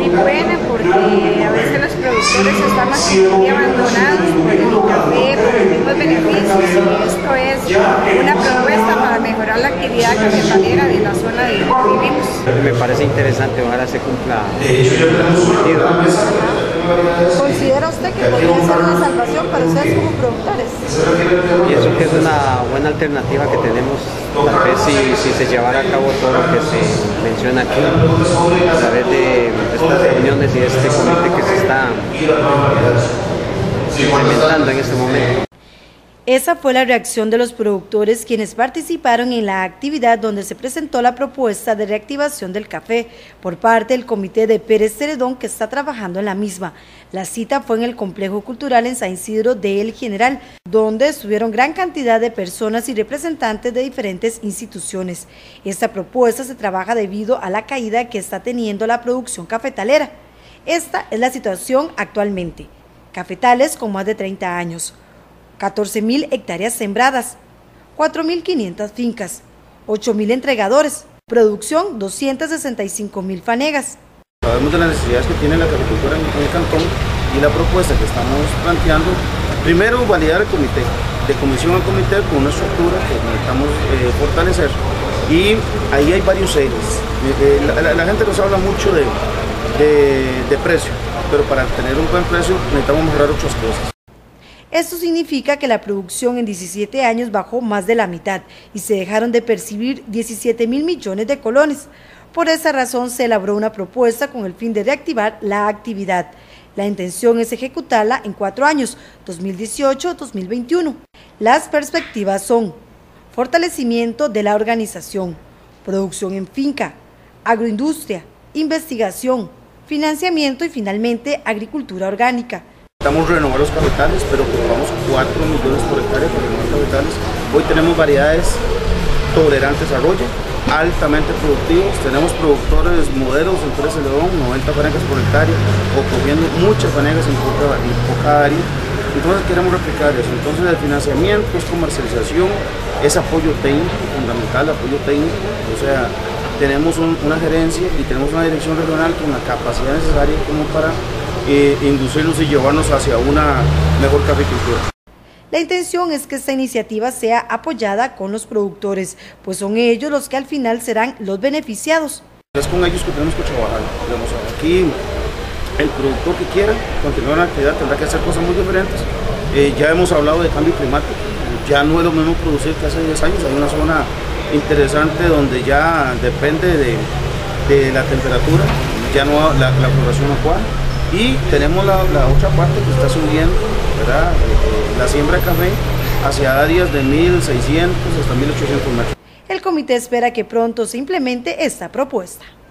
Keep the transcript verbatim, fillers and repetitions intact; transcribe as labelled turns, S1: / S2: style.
S1: muy buena porque a veces los productores estamos muy abandonados por el café, por los mismos beneficios, y esto es una propuesta para mejorar la actividad cafetalera de la zona de donde vivimos.
S2: Me parece interesante, ojalá se cumpla el cometido.
S3: ¿Considera usted que podría ser una salvación para ustedes como productores?
S2: Pienso que es una buena alternativa que tenemos, tal vez si, si se llevara a cabo todo lo que se menciona aquí, a través de estas reuniones y de este comité que se está implementando en este momento.
S3: Esa fue la reacción de los productores quienes participaron en la actividad donde se presentó la propuesta de reactivación del café por parte del comité de Pérez Celedón que está trabajando en la misma. La cita fue en el Complejo Cultural en San Isidro de El General, donde estuvieron gran cantidad de personas y representantes de diferentes instituciones. Esta propuesta se trabaja debido a la caída que está teniendo la producción cafetalera. Esta es la situación actualmente. Cafetales con más de treinta años. catorce mil hectáreas sembradas, cuatro mil quinientas fincas, ocho mil entregadores, producción doscientas sesenta y cinco mil fanegas.
S4: Sabemos de las necesidades que tiene la caficultura en el cantón y la propuesta que estamos planteando, primero validar el comité, de comisión a comité con una estructura que necesitamos eh, fortalecer, y ahí hay varios ejes. Eh, la, la, la gente nos habla mucho de, de, de precio, pero para tener un buen precio necesitamos mejorar otras cosas.
S3: Esto significa que la producción en diecisiete años bajó más de la mitad y se dejaron de percibir diecisiete mil millones de colones. Por esa razón se elaboró una propuesta con el fin de reactivar la actividad. La intención es ejecutarla en cuatro años, dos mil dieciocho a dos mil veintiuno. Las perspectivas son fortalecimiento de la organización, producción en finca, agroindustria, investigación, financiamiento y finalmente agricultura orgánica.
S4: Estamos renovar los cafetales, pero ocupamos cuatro millones por hectárea para renovar cafetales. Hoy tenemos variedades tolerantes a roya, altamente productivos. Tenemos productores modelos en Pérez Celedón, noventa fanegas por hectárea, o cogiendo muchas fanegas en poca, en poca área. Entonces queremos replicar eso. Entonces el financiamiento es comercialización, es apoyo técnico, fundamental apoyo técnico. O sea, tenemos un, una gerencia y tenemos una dirección regional con la capacidad necesaria como para Eh, inducirnos y llevarnos hacia una mejor caficultura.
S3: La intención es que esta iniciativa sea apoyada con los productores, pues son ellos los que al final serán los beneficiados.
S4: Es con ellos que tenemos que trabajar. Digamos, aquí el productor que quiera continuar la actividad tendrá que hacer cosas muy diferentes. Eh, ya hemos hablado de cambio climático, ya no es lo mismo producir que hace diez años. Hay una zona interesante donde ya depende de, de la temperatura, ya no la, la floración acuática. Y tenemos la, la otra parte que está subiendo, ¿verdad? Eh, la siembra de café hacia áreas de mil seiscientos hasta mil ochocientos metros.
S3: El comité espera que pronto se implemente esta propuesta.